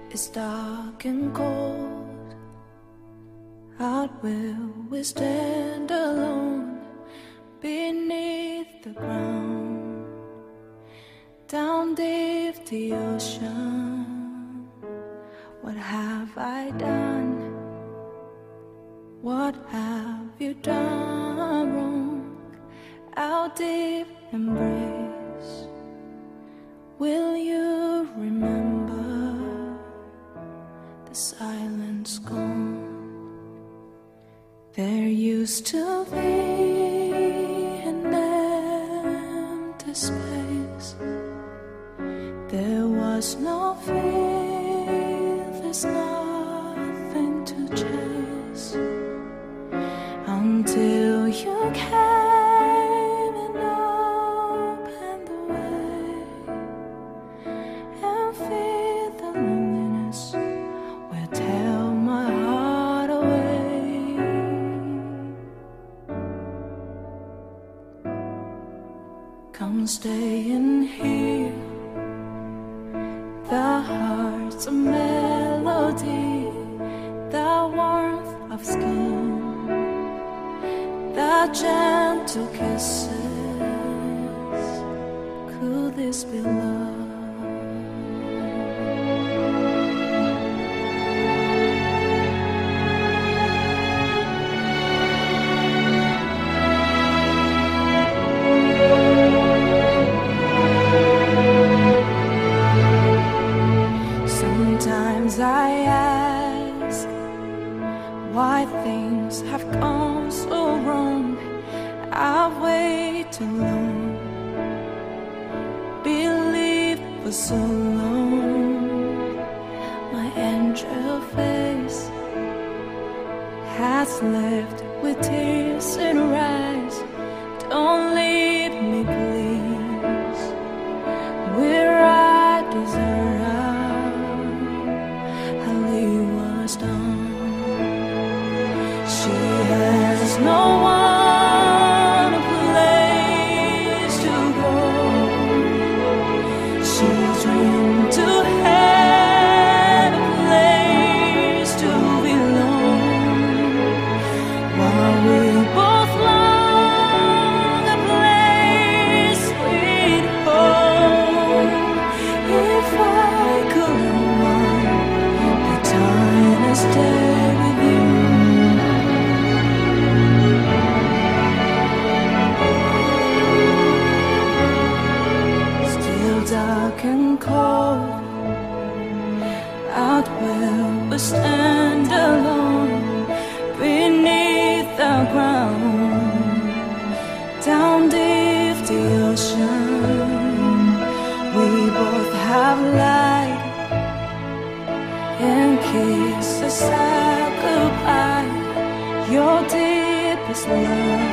It's dark and cold. Out where we stand alone beneath the ground, down deep the ocean. What have I done? What have you done wrong? Our deep embrace, will you remember the silence gone? There used to be an empty space. There was no fear, there's nothing to chase, until you came and opened the way and feel the loneliness will tear my heart away. Come stay in here. The heart's a melody, the warmth of skin, the gentle kisses. Could this be love? Sometimes I ask why things have gone so wrong. I've waited too long, believed for so long. My angel face has left with tears in her eyes. Don't leave me, please, where I deserve. She has no one, a place to go. She dreamed to have a place to belong, while we both long a place sweet home. If I could unwind the time and stay with you, dark and cold, out where we stand alone beneath the ground, down deep the ocean. We both have light and kisses said goodbye. Your deepest love